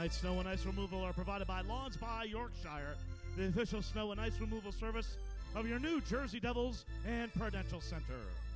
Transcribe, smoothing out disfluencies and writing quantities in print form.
Tonight's snow and ice removal are provided by Lawns by Yorkshire, the official snow and ice removal service of your New Jersey Devils and Prudential Center.